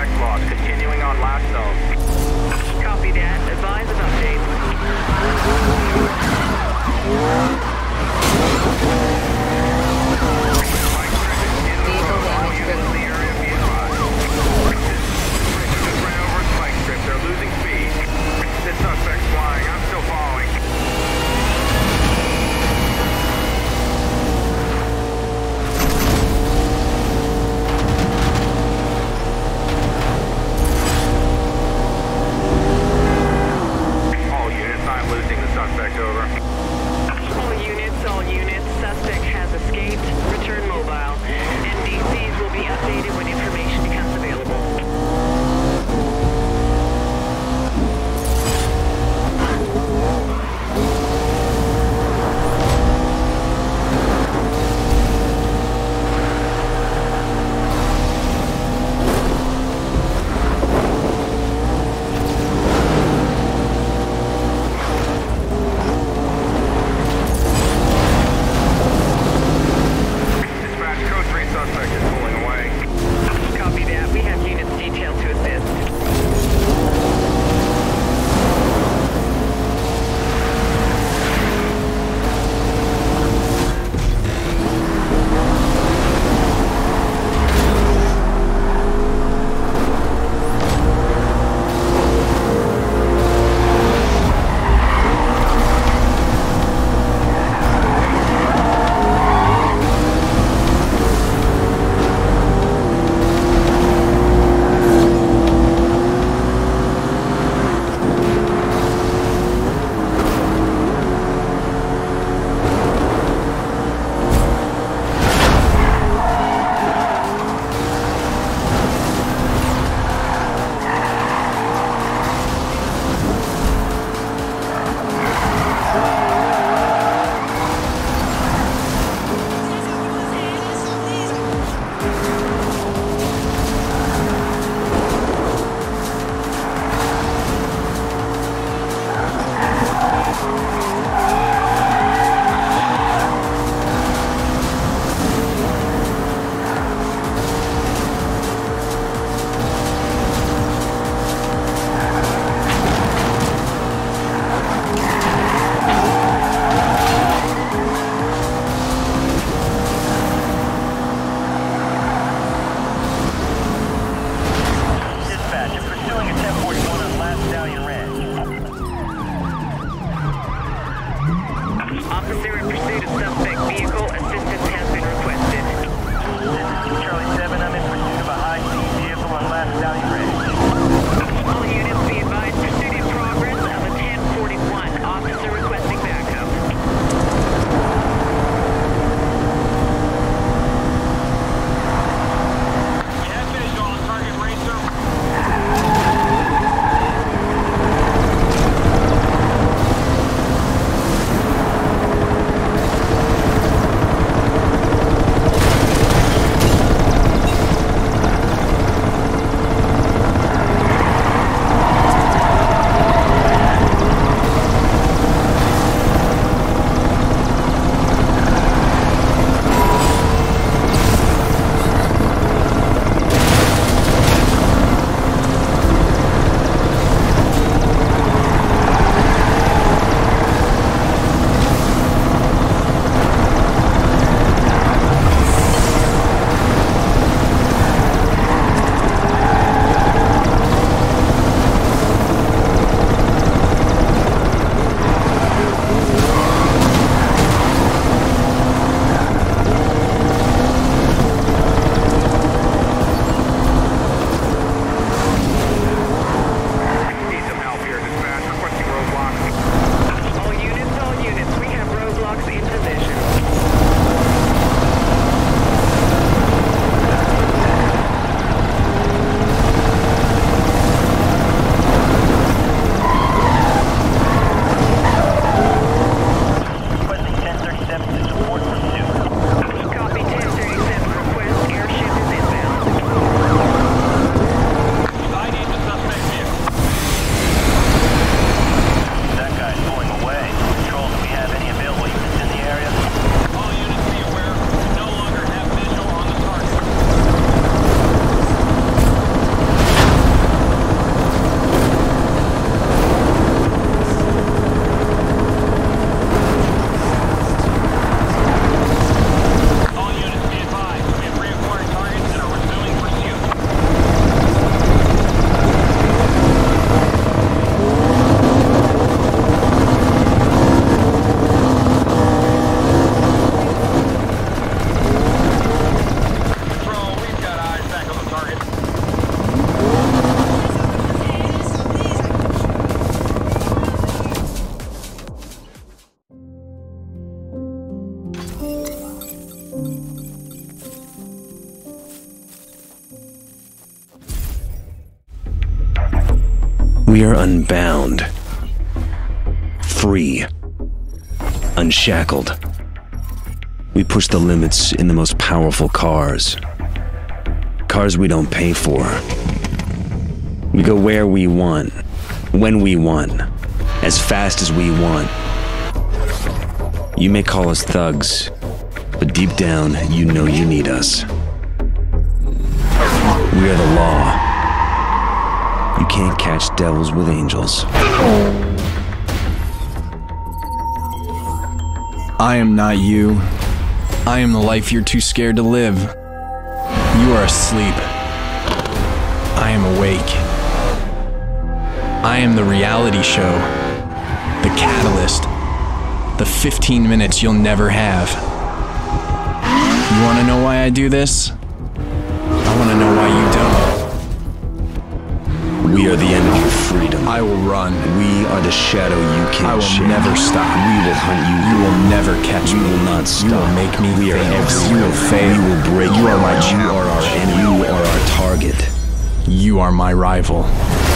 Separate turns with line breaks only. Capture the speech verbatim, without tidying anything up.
suspect lost. Continuing on last zone.
Copy that. Advise of update.
Vehicle damage driven.
They're losing speed. This suspect's flying. I'm still following. All units, I'm losing the suspect, over.
All units, all units. Suspect
We are unbound, free, unshackled. We push the limits in the most powerful cars. Cars we don't pay for. We go where we want, when we want, as fast as we want. You may call us thugs, but deep down, you know you need us. We are the law. You can't catch devils with angels.
I am not you. I am the life you're too scared to live. You are asleep. I am awake. I am the reality show. The catalyst. The fifteen minutes you'll never have. You want to know why I do this? I want to know why you don't.
We are the enemy of freedom.
I will run.
We are the shadow you can't
I will
shake.
never stop.
We will hunt you.
You will never catch
we
me.
We will not stop.
You will make me
we
fail.
Are everywhere.
You will fail.
We will break
you.
You
are my
You are our enemy. You are our target.
You are my rival.